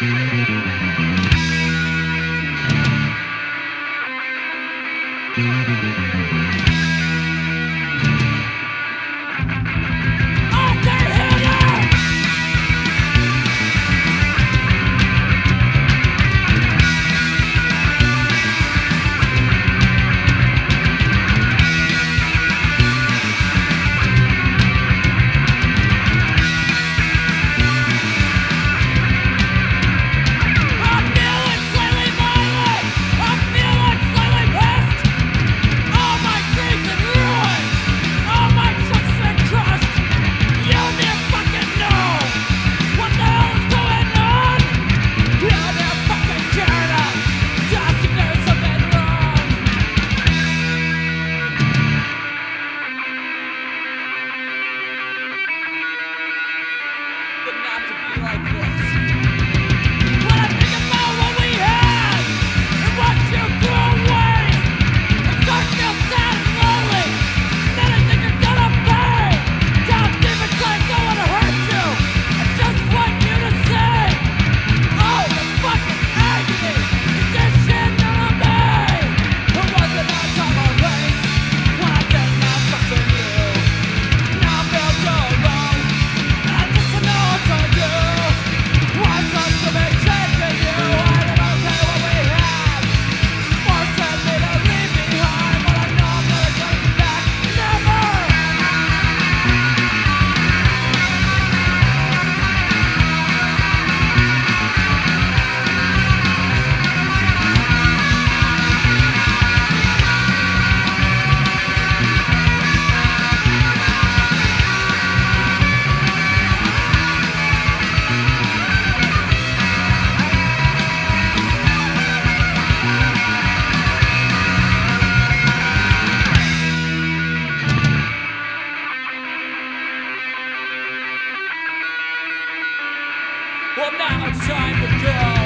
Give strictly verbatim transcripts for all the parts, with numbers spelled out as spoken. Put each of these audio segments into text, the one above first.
Well, now it's time to go.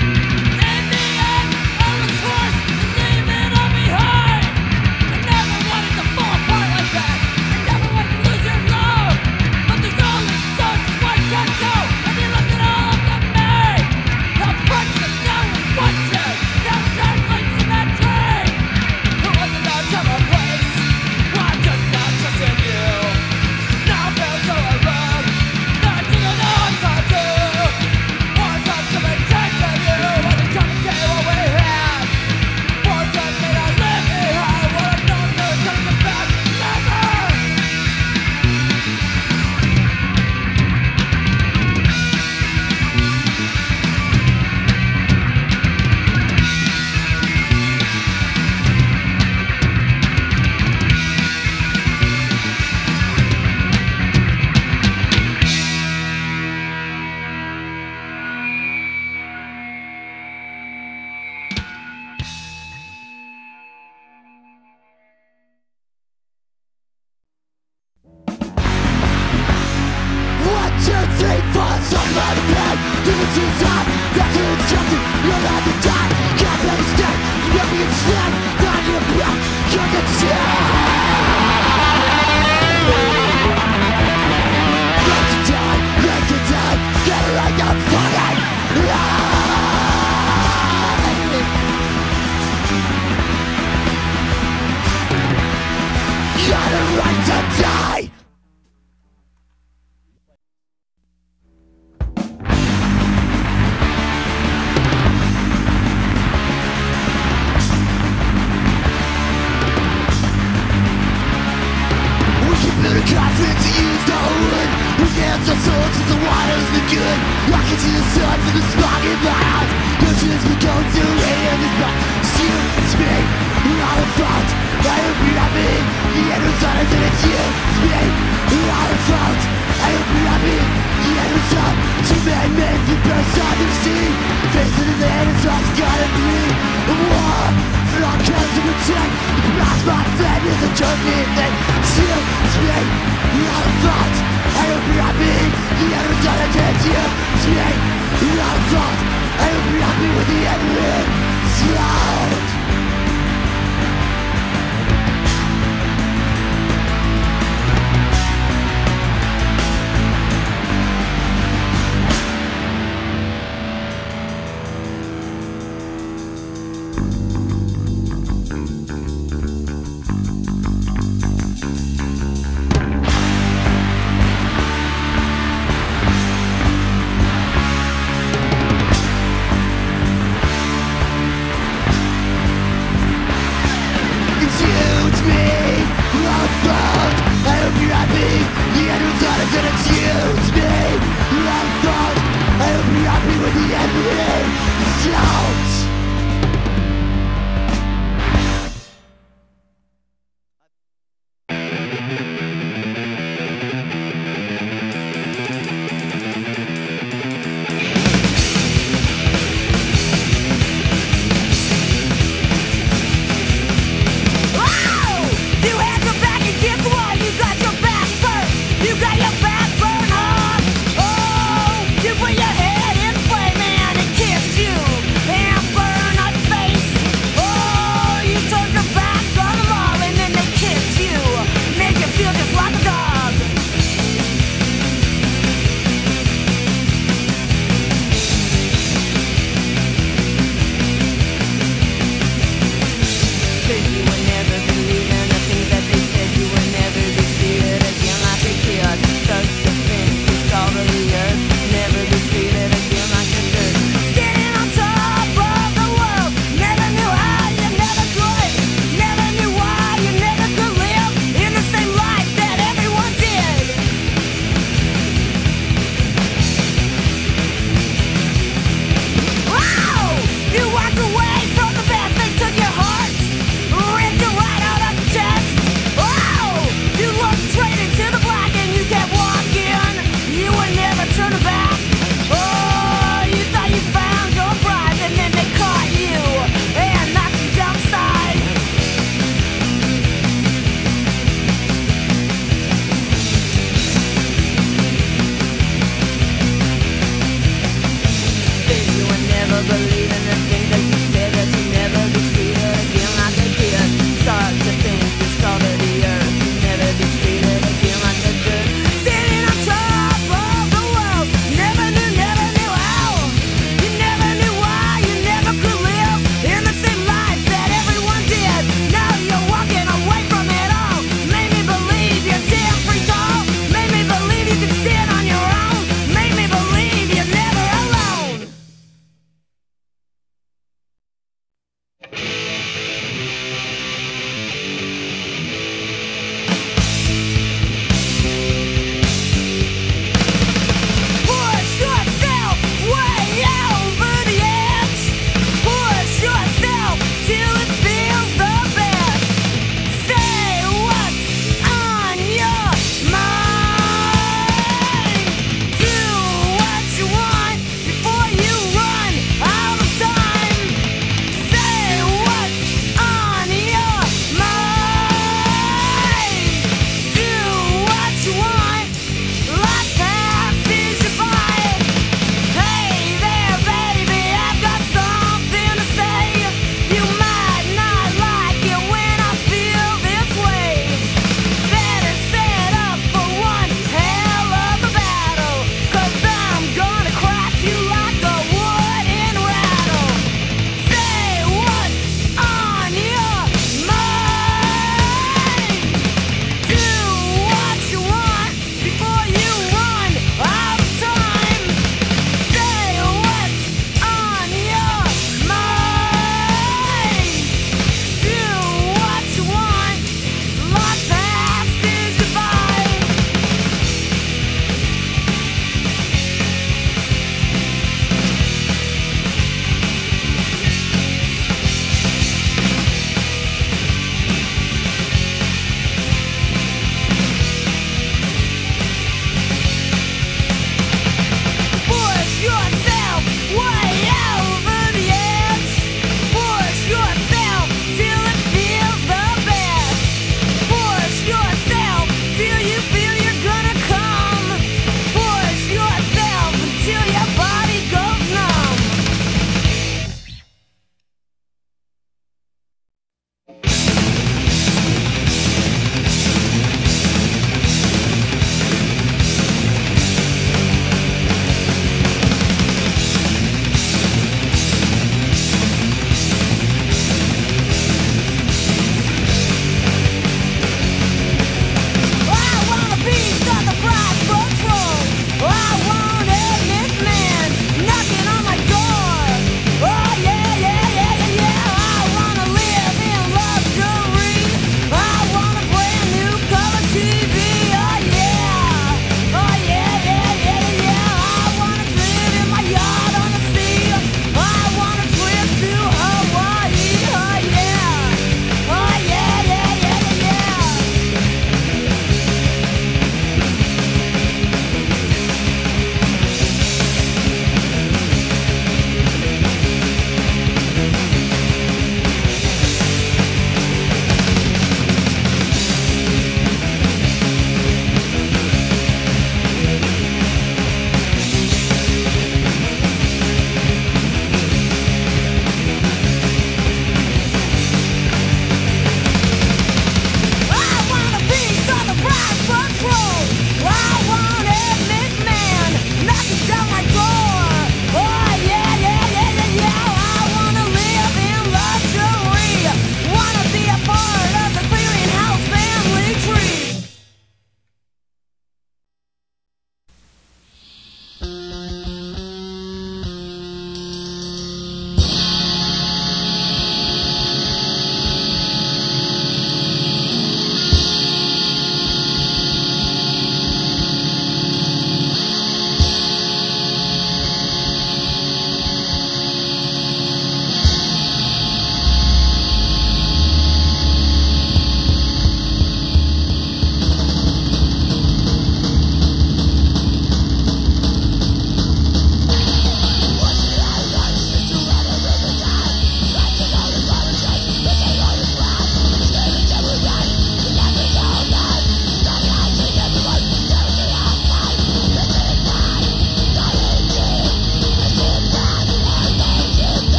In the end, I was forced to leave it all behind. I never wanted to fall apart like that. I never wanted to lose your love. But there's only so much one can do. And you looked at all of them made. The friends that no one wanted. Now turn lights in that train. It wasn't our time or place. Why just not trust in you? Now I feel so alone. Not to the north I do.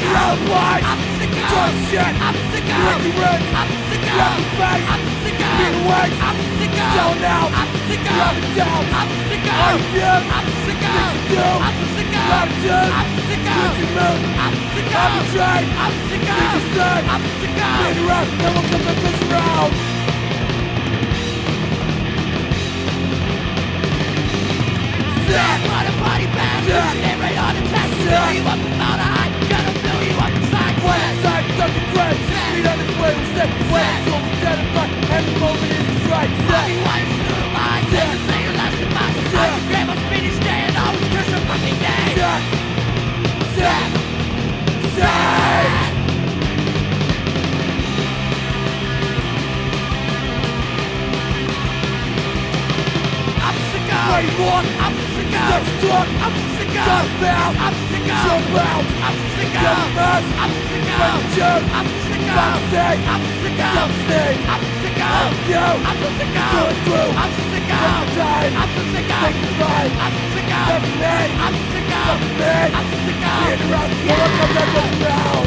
around the place. Talk shit. Break the roots. Grab the face. Being away. Selling out. Grab it down. Are you good? Things you do. Gratitude. Things you move. I'm betrayed. Things you say. Being around. No one comes up this round. Sick, what a body bag. Stay right on the test. Fill you up without a high. Gonna fill you up inside. When inside, stuck in grave. Speed on his way, we'll stay. When it's all dead and black. Every moment is his right. I'll be wise to the line. Never say your last goodbye. I can grab a speedy stay and always curse a fucking day. Sick. Sick. Sick. I'm sick of. Where you walk, I'm sick of. stop talk. I'm sick of. Talk about. I'm sick of. Jump out. I'm sick Jump of. fast. I'm sick Make a of. joke. I'm sick Fuck of. say. I'm sick of. Stop say. I'm sick of. You. I'm so sick Do of. it through. I'm sick Take of. the time. I'm so sick of. Take the fight. I'm sick of. Take the name. I'm sick of. Me. I'm sick of. Being around. No one comes up this round.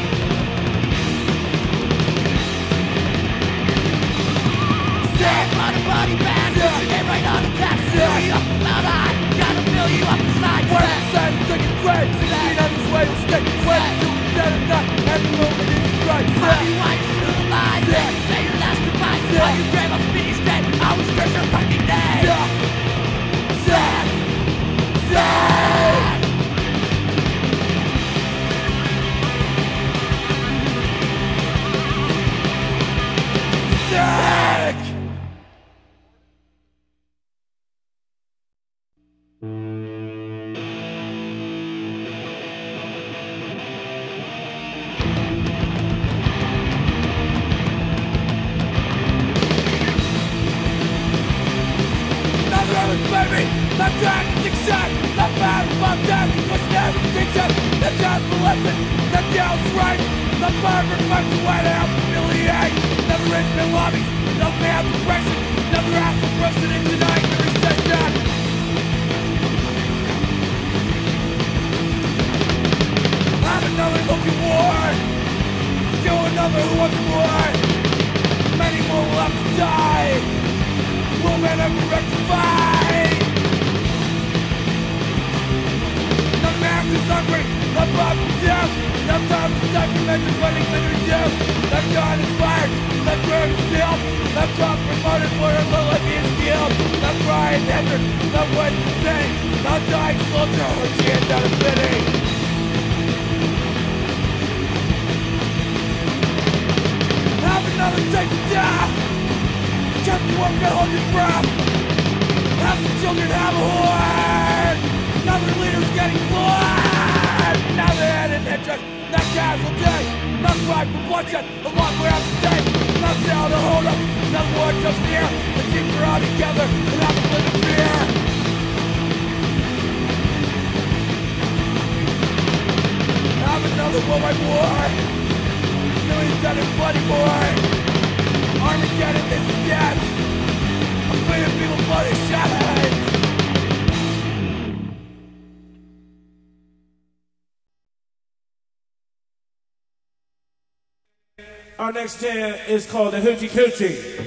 Sick, on a body bag. Sick. Get right on the test. Sick. Fill you up without a high. Gotta fill you up inside. When Sick. inside, stuck in grave. Speed on his way, we'll stay. When it's all dead and black. Every moment is his right. I'll Sick. be wise to the line. Sick. Never say your last goodbye. Sick. While you grab a speedy stay, I was curse your fucking day. Sick. Sick. Sick. Sick. Not really, baby. Not trying to success. Not bad about that. Was never success. Not time for lesson. Not down right. Not far for fucks to white out. Humiliate. Never rich in lobbies. No man depression. Never asked for president tonight. The recession. I'm another looking war. Do another once more. Many more will have to die. Will man ever rectify? No man is hungry, no blood for death. No time to document the running litter death. No God is fired, no grave is sealed. No God promoted for a little life is killed. No crying enter, no way to sing. No dying soldier who cheers out of pity. Have another day to die. Kept you up and hold your breath. Have the children have a heart. Now their leaders getting blood. Now they're headed interest, not casualty. Not cry for bloodshed, a long way out to take. Not sound to hold up, not war just here. The keep her all together and have to live in fear. Have another worldwide war. Millions dead and bloody more. Armageddon, this is death. A billion people bloody shattered. Our next jam is called the Hoochie Coochie.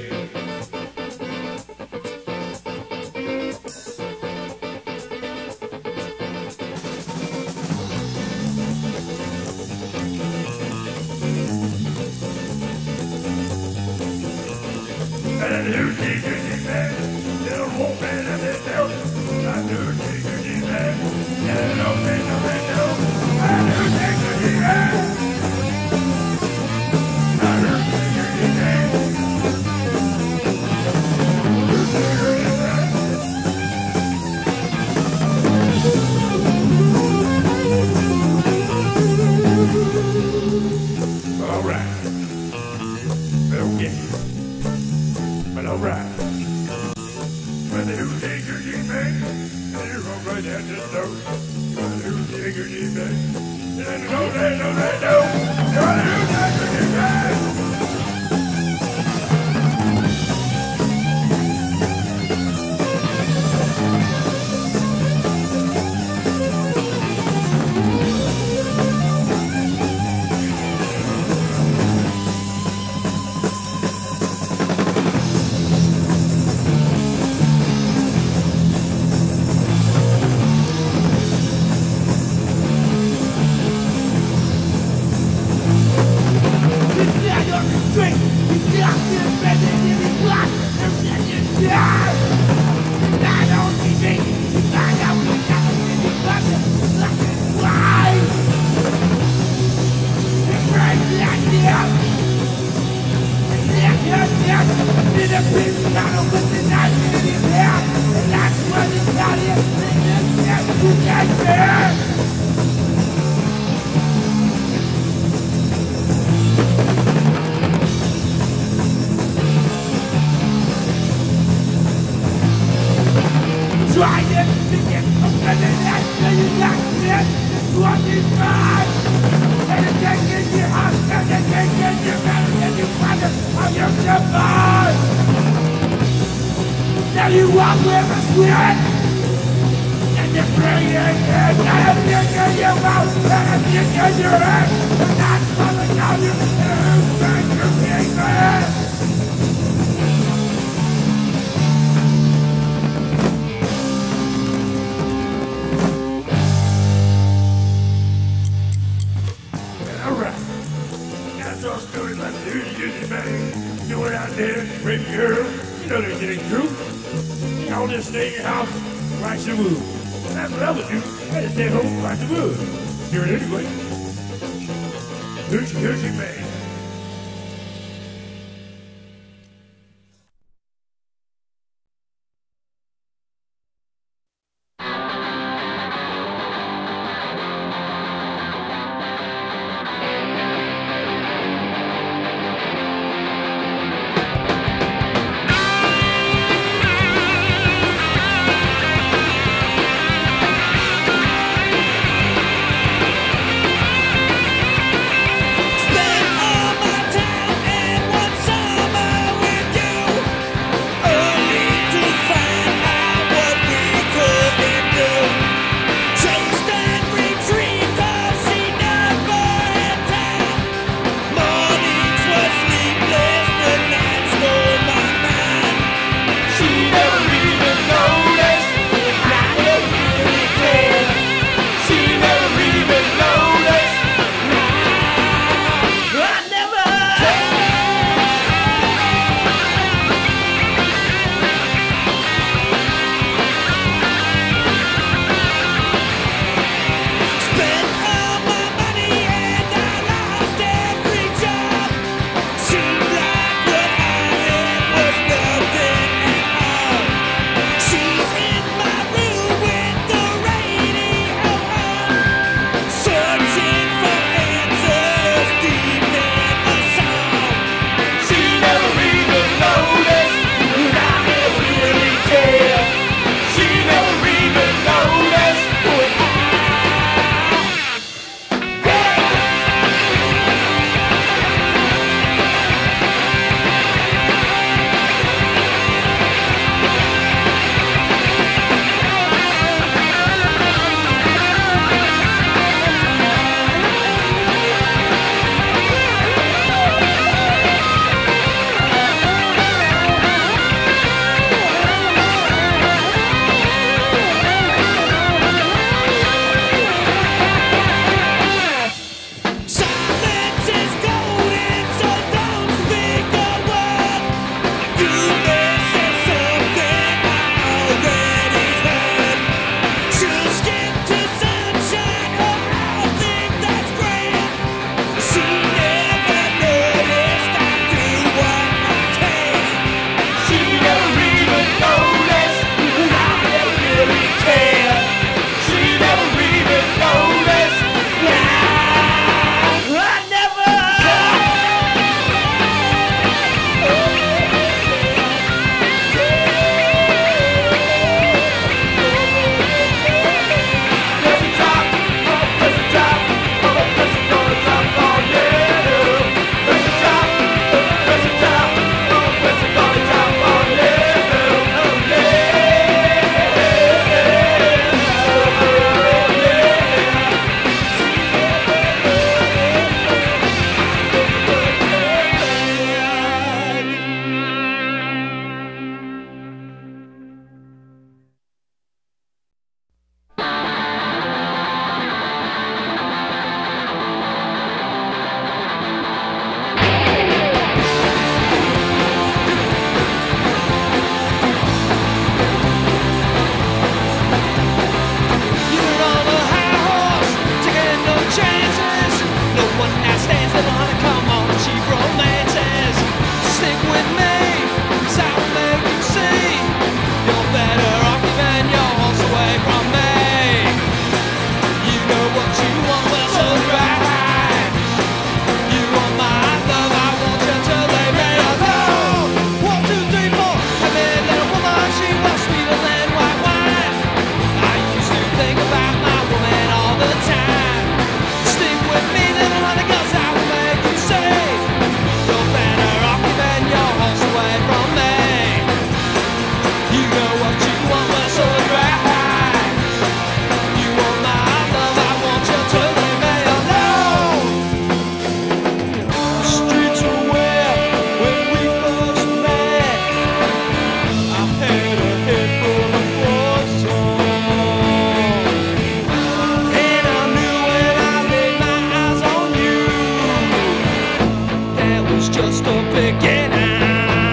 street. He's stuck in a bed in his blood. And then you die. Not on T V. You find out what's happening in your budget. Why? It's right like this. Yes, yes, yes. In a piece of metal with the knife in his hand. And that's what it's got here. And then yes, you get there. Try it to get up to the next till you got this. It's what is mine. And it's taking your house and it's taking your mouth and you find it on your survive. Now you walk with a sweat. And you bring your head and a dick in your mouth and a dick in your head. And that's coming down your head and your fingers. Doing out there, baby girl, you know that it ain't true. Y'all just stay in your house, watch the movie. That's what I would do. I just stay home and watch the movie. Do it anyway. Hoochie Hoochie Man. Spend just a beginning.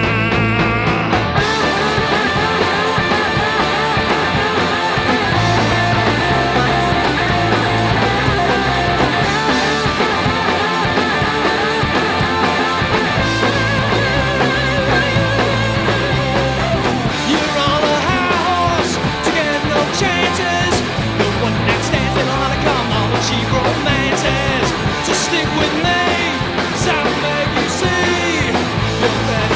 You're on a high horse to get no chances. The one night stands and all to come on the cheap romances. So stick with me, so I'll make you see your best.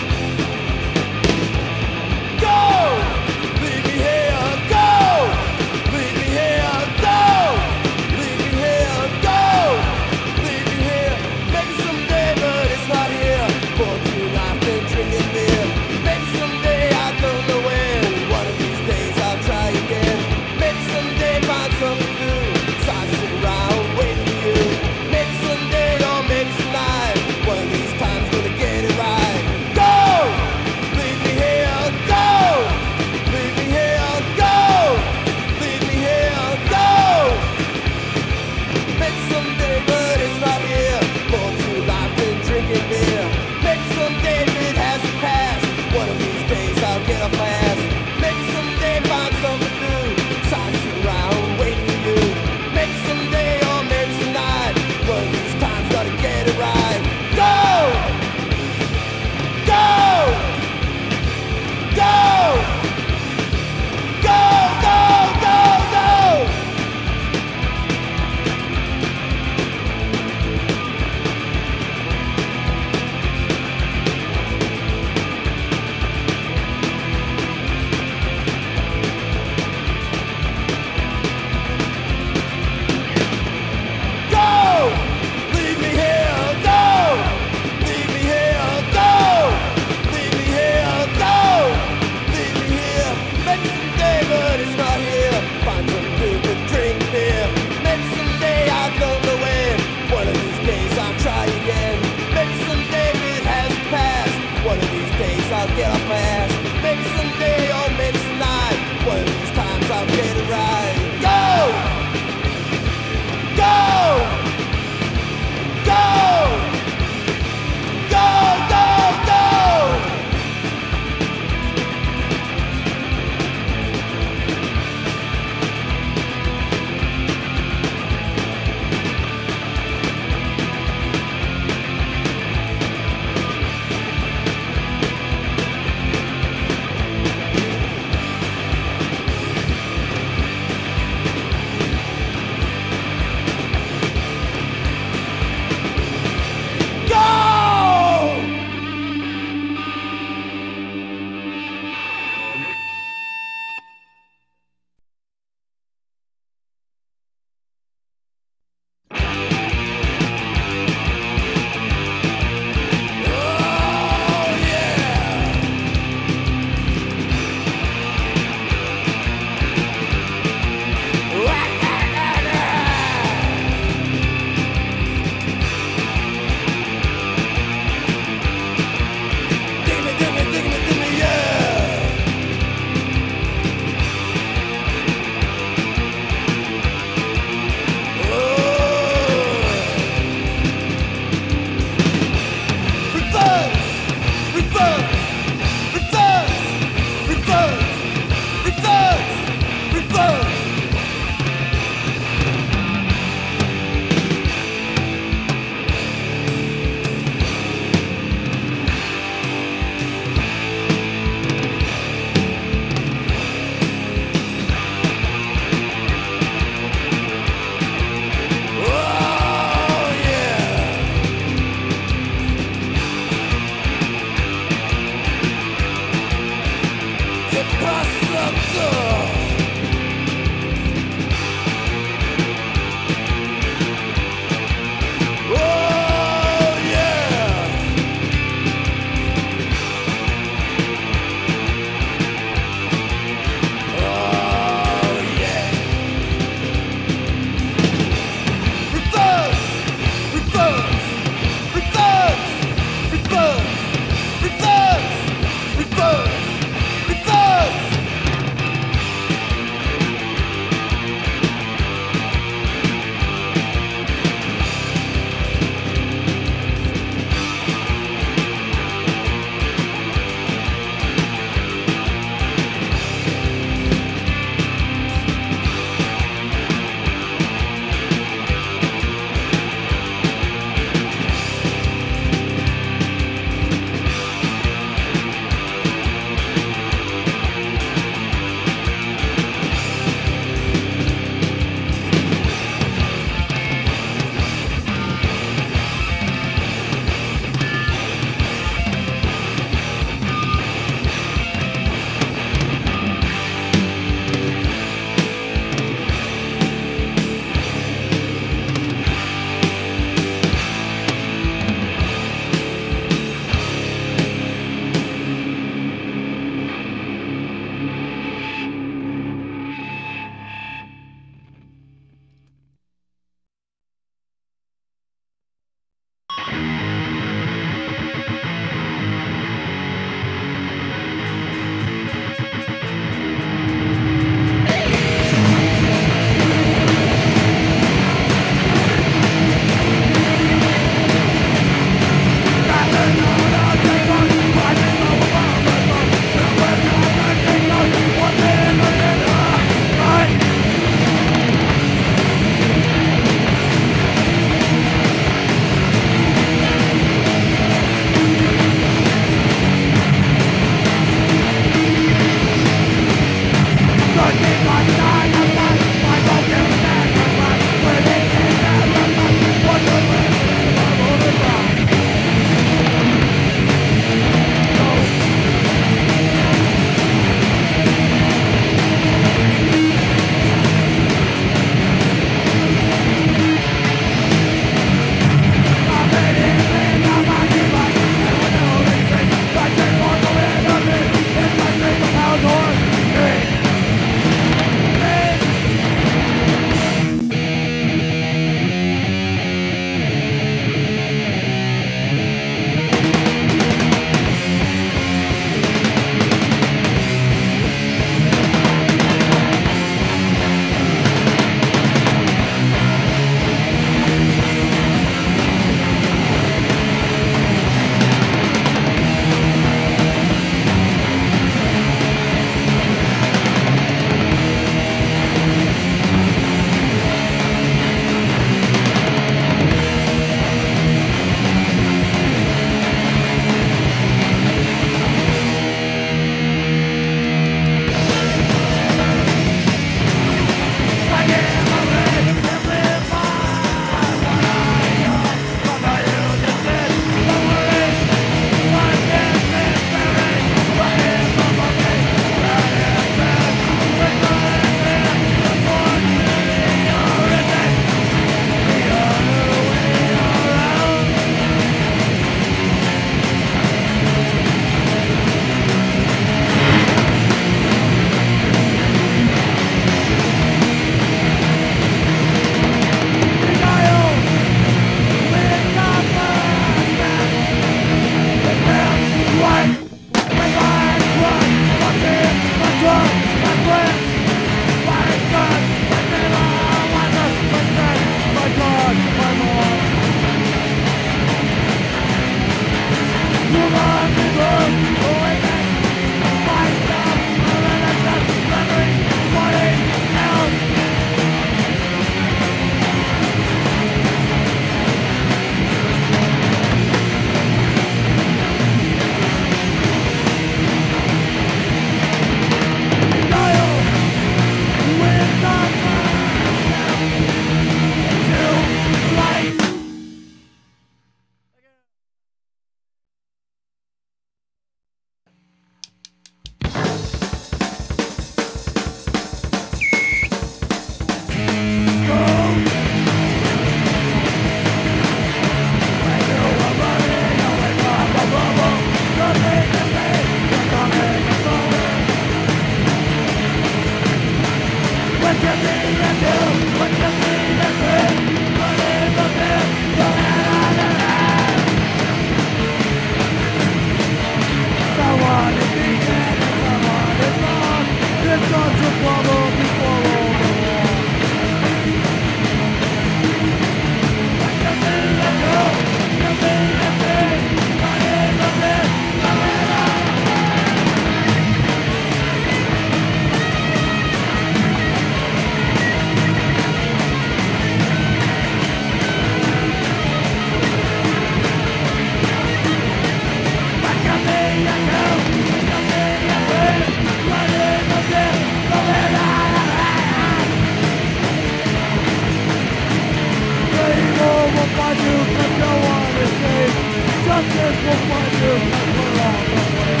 find you, cause no one is safe. Justice will find you, cause we're all the way.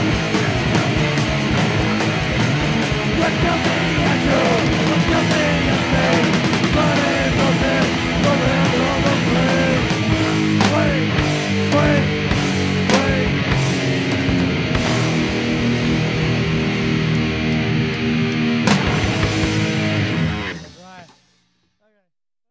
We're coming at you, we're coming at me. Running from this, the land of the free. Wait, wait, wait. Right. Okay.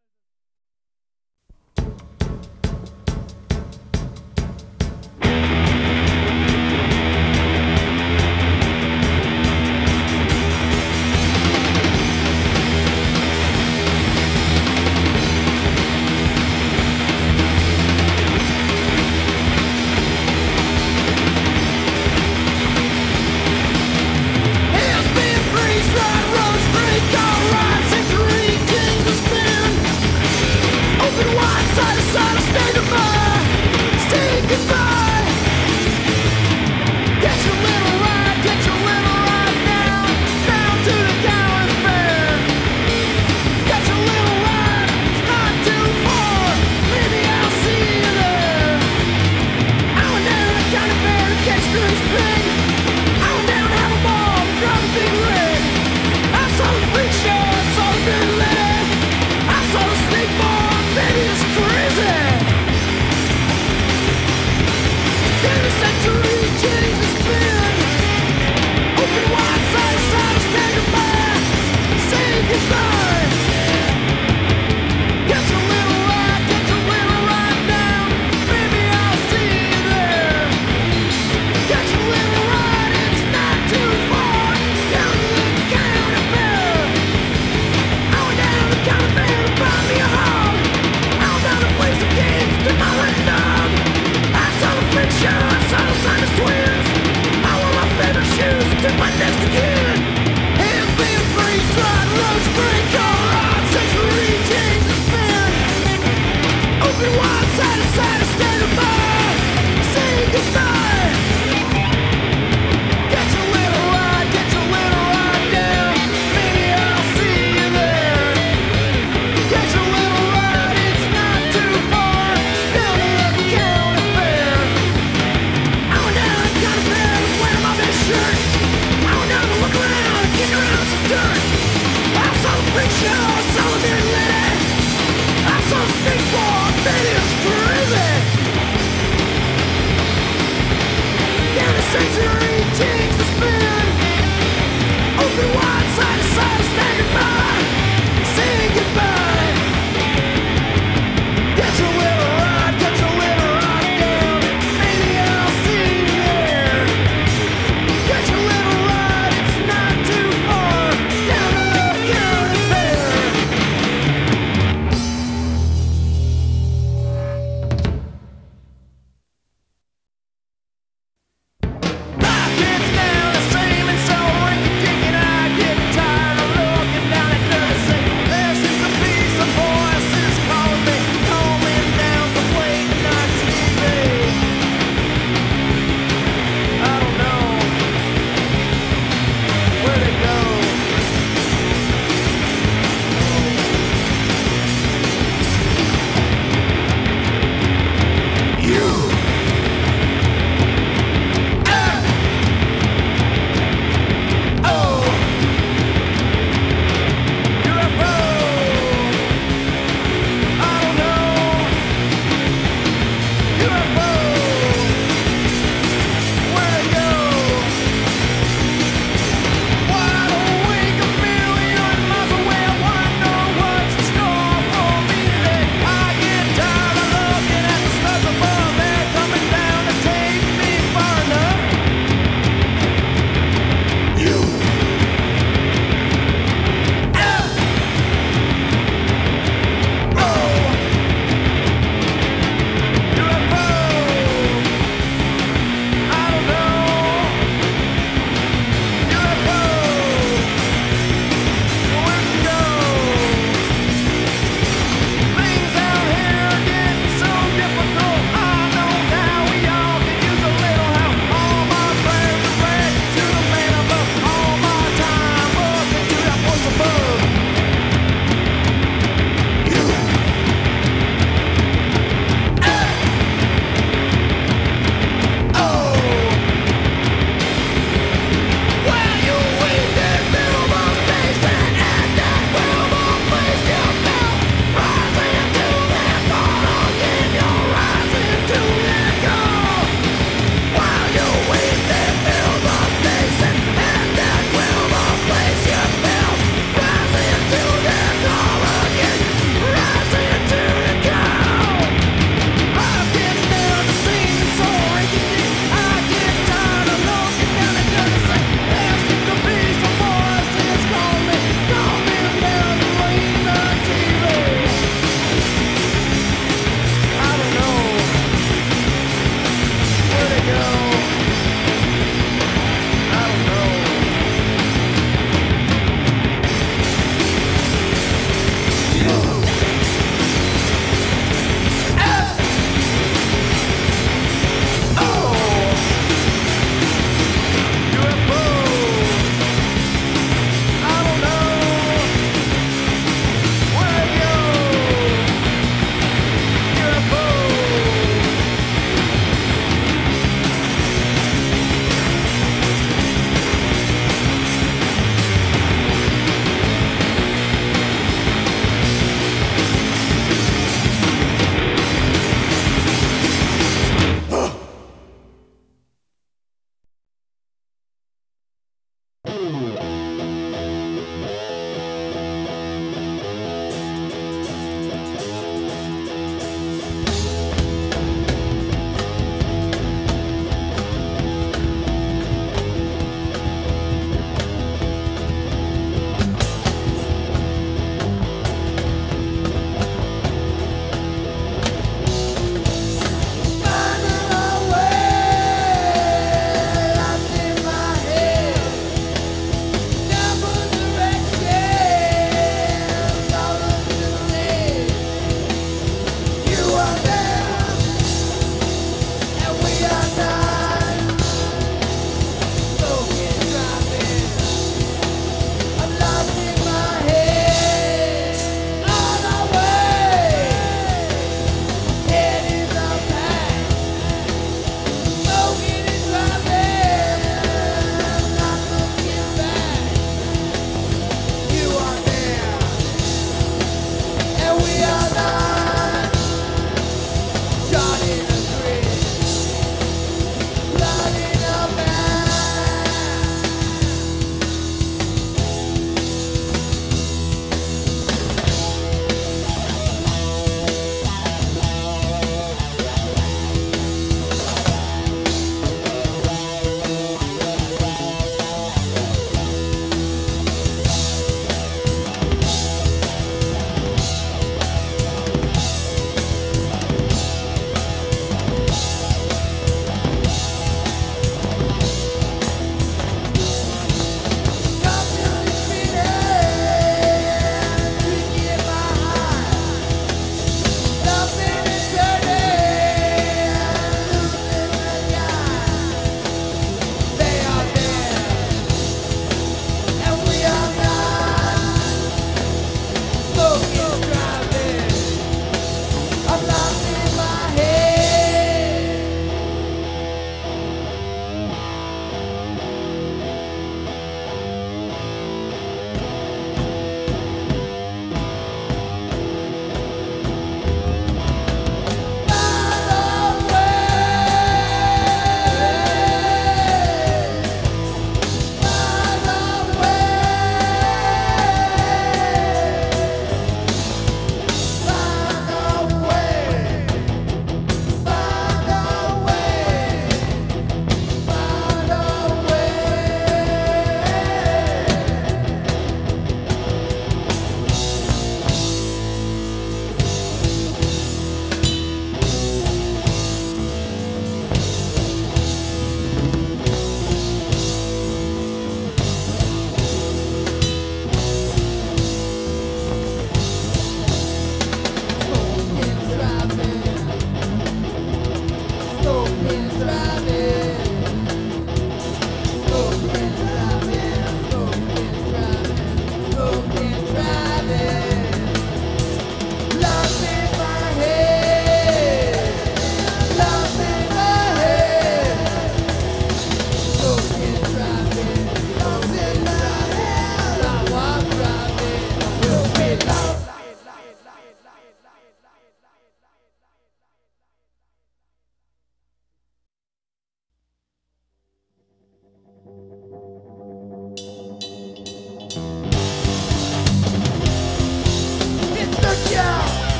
Hands being freeze-dried, roads free, car ride, century kings of spin. Open wide, side to side, stay goodbye, stay goodbye. Get your little ride, get your little ride now, down to the county fair. Get your little ride, it's not too far, maybe I'll see you there. I went down to the county fair to catch Grease Pig. I went down to have a ball, drive a big rig. I saw the freak show, I saw the big lady. I saw the snake ball, baby, it's crazy. Then the century changed the spin. Open wide, side to side, stand goodbye, say goodbye. Get your little ride, get your little ride down, maybe I'll see you there. Get your little ride, it's not too far, down to the county fair. I went down to the county fair to buy me a hog. I was down to play some games to my little dog. I saw the freak show, I saw the Siamese twins. I wore my favorite shoes and took my next again. Hands being freeze-dried, roads free, car ride, century change the spin. Open wide, side to side, stand by, say goodbye. Get your little ride, get your little ride down, maybe I'll see you there. Get your little ride, it's not too far, down to the county fair. I went down to the county fair to wear my best shirt. I went down to look around and kick around some dirt. I saw the freak show, I saw the big lady. I saw the snake ball, baby, it's crazy.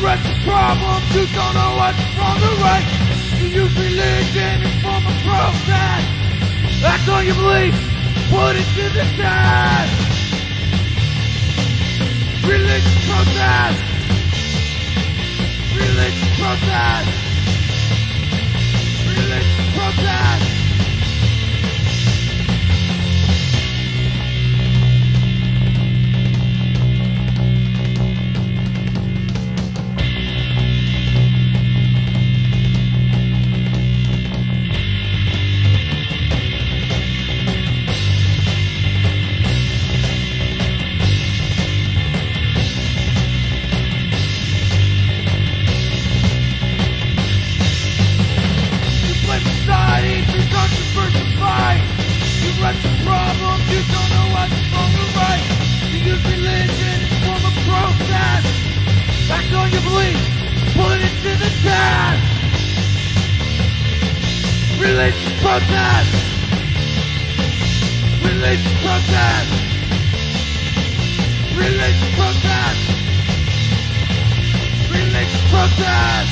run the problems, you don't know what's wrong or right. You use religion in form of protest. Act on your belief, put it to the test. Religious protest. Religious protest. Religious protest. Religious protest! Religious protest! Religious protest! Religious protest!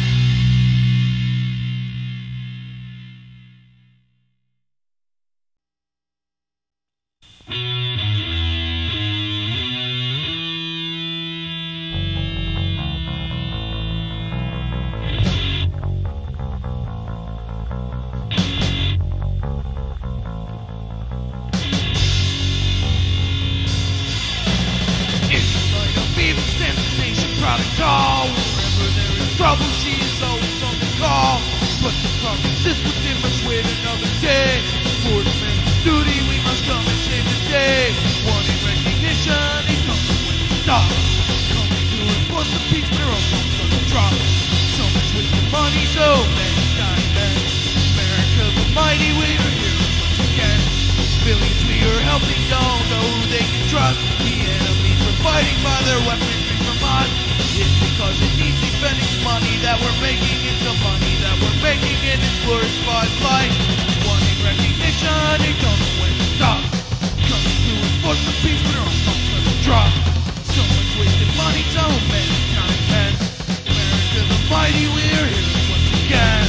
Trouble, she is always on the call. But the problem is within must wait another day. For the man's duty, we must come and save the day. Wanting recognition, he comes when we stop. Coming to enforce the peace, we're all gonna drop. So much wasted money, so many times back. America the mighty, we are here once again. Billions we are helping don't know who they can trust. The enemies we're fighting by their weaponry from us. It's because it needs spending money that we're making into money that we're making in this glorified life. Wanting recognition, they don't know when to stop. Coming to enforce the peace, but our phones let us drop. So much wasted money, so many times past. America the mighty, we're here once again.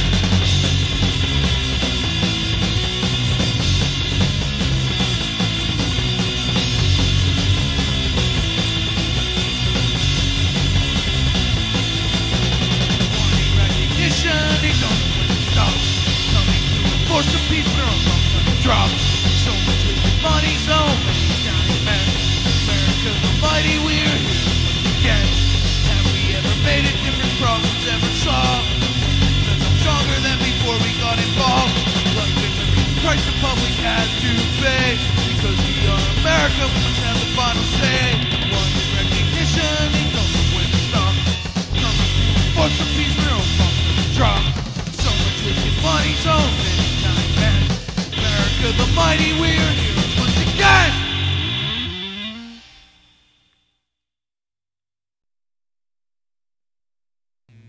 They don't know when to stop. Coming to enforce the peace, but our phones let us drop. So much wasted money, so many times past. America the mighty, we're here once again. Have we ever made a difference? Problems ever solved? Because I'm stronger than before we got involved. Life and liberty, price the public had to pay. Because we are America, we must have the final say. Wanting recognition, they don't know when to stop. Coming to enforce the peace, but our phones let us drop. So much wasted money, so many times past. America the mighty, we're here once again.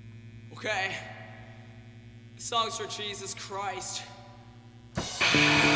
Okay, the song's for Jesus Christ.